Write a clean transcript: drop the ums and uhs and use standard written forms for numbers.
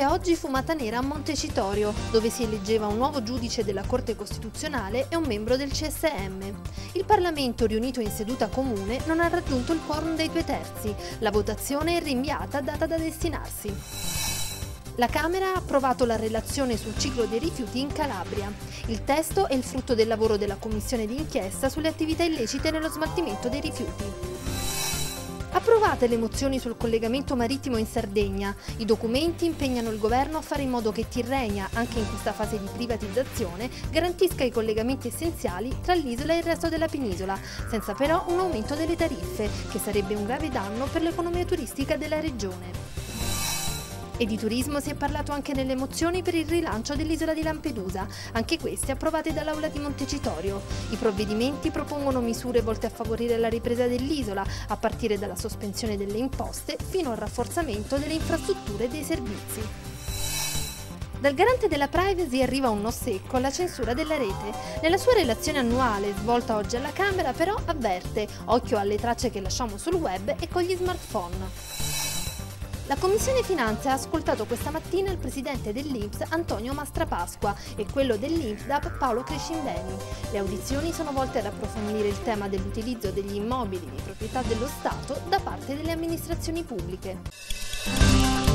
Anche oggi fumata nera a Montecitorio, dove si eleggeva un nuovo giudice della Corte Costituzionale e un membro del CSM. Il Parlamento, riunito in seduta comune, non ha raggiunto il quorum dei 2/3. La votazione è rinviata a data da destinarsi. La Camera ha approvato la relazione sul ciclo dei rifiuti in Calabria. Il testo è il frutto del lavoro della Commissione d'inchiesta sulle attività illecite nello smaltimento dei rifiuti. Approvate le mozioni sul collegamento marittimo in Sardegna. I documenti impegnano il governo a fare in modo che Tirrenia, anche in questa fase di privatizzazione, garantisca i collegamenti essenziali tra l'isola e il resto della penisola, senza però un aumento delle tariffe, che sarebbe un grave danno per l'economia turistica della regione. E di turismo si è parlato anche nelle mozioni per il rilancio dell'isola di Lampedusa, anche queste approvate dall'Aula di Montecitorio. I provvedimenti propongono misure volte a favorire la ripresa dell'isola, a partire dalla sospensione delle imposte fino al rafforzamento delle infrastrutture e dei servizi. Dal garante della privacy arriva un no secco alla censura della rete. Nella sua relazione annuale, svolta oggi alla Camera, però avverte: occhio alle tracce che lasciamo sul web e con gli smartphone. La Commissione Finanze ha ascoltato questa mattina il presidente dell'INPS Antonio Mastrapasqua e quello dell'INPDAP Paolo Crescimbeni. Le audizioni sono volte ad approfondire il tema dell'utilizzo degli immobili di proprietà dello Stato da parte delle amministrazioni pubbliche.